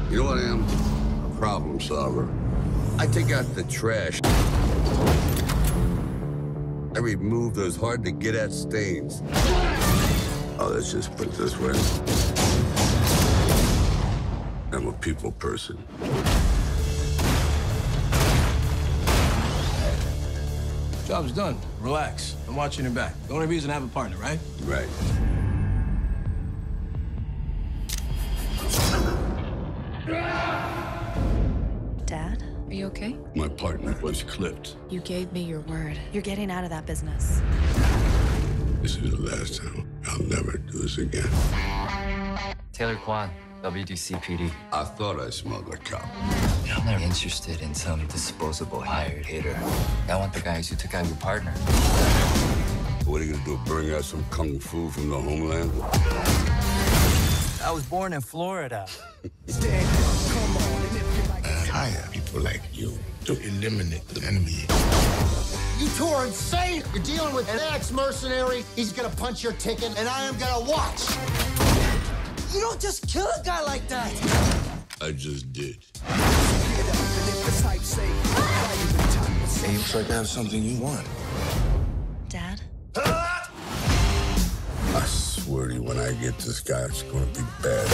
You know what I am? A problem solver. I take out the trash. I remove those hard-to-get-at stains. Oh, let's just put it this way. I'm a people person. Job's done. Relax. I'm watching your back. The only reason I have a partner, right? Right. Dad, are you okay? My partner was clipped. You gave me your word. You're getting out of that business. This is the last time. I'll never do this again. Taylor Kwan, WDCPD. I thought I smelled a cop. I'm not interested in some disposable hired hitter. I want the guys who took out your partner. What are you gonna do, bring out some kung fu from the homeland? I was born in Florida. I hire people like you to eliminate the enemy. You two are insane. You're dealing with an ex-mercenary. He's gonna punch your ticket, and I am gonna watch. You don't just kill a guy like that. I just did. Hey, looks like I have something you want. Dad? I swear to you, when I get this guy, it's gonna be bad.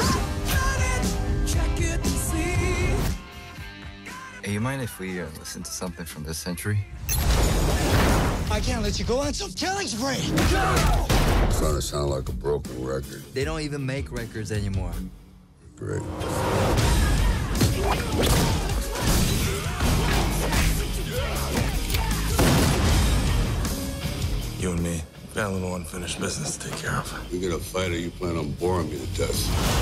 Hey, you mind if we listen to something from this century? I can't let you go on some killing spree. It's starting to sound like a broken record. They don't even make records anymore. Great. You and me got a little unfinished business to take care of. You gonna fight, or you plan on boring me to death?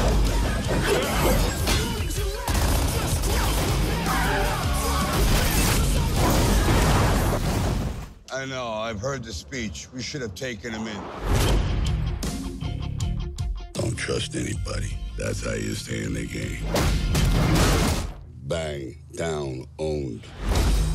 I know, I've heard the speech. We should have taken him in. Don't trust anybody. That's how you stay in the game. Bang, down, owned.